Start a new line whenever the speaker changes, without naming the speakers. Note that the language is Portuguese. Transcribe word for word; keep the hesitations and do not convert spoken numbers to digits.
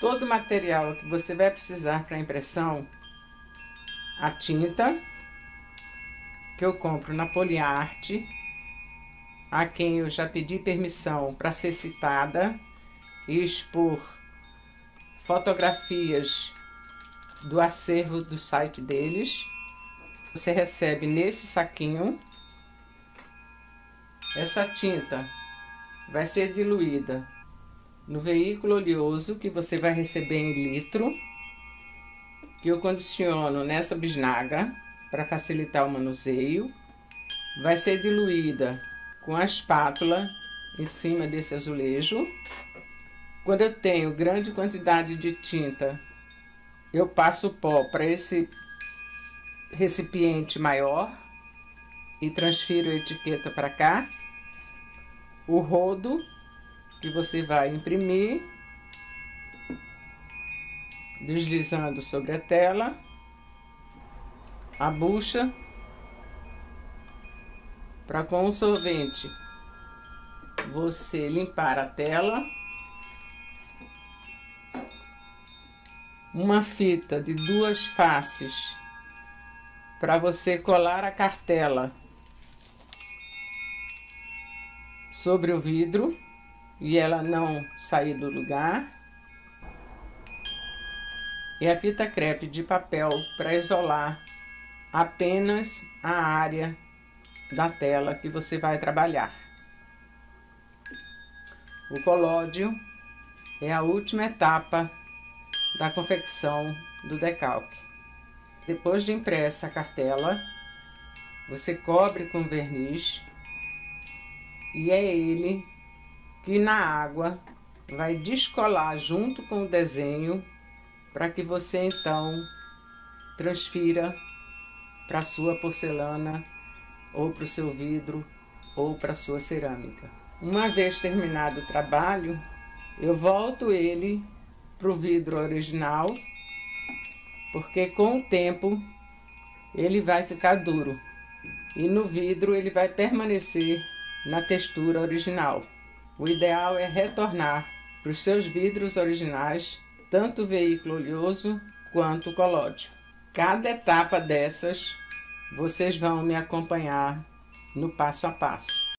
Todo o material que você vai precisar para impressão: a tinta, que eu compro na Poliarte, a quem eu já pedi permissão para ser citada e expor fotografias do acervo do site deles. Você recebe nesse saquinho. Essa tinta vai ser diluída no veículo oleoso que você vai receber em litro, que eu condiciono nessa bisnaga para facilitar o manuseio. Vai ser diluída com a espátula em cima desse azulejo. Quando eu tenho grande quantidade de tinta, eu passo o pó para esse recipiente maior e transfiro a etiqueta para cá. O rodo que você vai imprimir, deslizando sobre a tela. A bucha, para com o solvente você limpar a tela. Uma fita de duas faces para você colar a cartela sobre o vidro e ela não sair do lugar. E a fita crepe de papel para isolar apenas a área da tela que você vai trabalhar. O colódio é a última etapa da confecção do decalque. Depois de impressa a cartela, você cobre com verniz e é ele que na água vai descolar junto com o desenho para que você então transfira para a sua porcelana ou para o seu vidro ou para a sua cerâmica. Uma vez terminado o trabalho, eu volto ele para o vidro original, porque com o tempo ele vai ficar duro e no vidro ele vai permanecer na textura original. O ideal é retornar para os seus vidros originais tanto o veículo oleoso quanto o colódio. Cada etapa dessas vocês vão me acompanhar no passo a passo.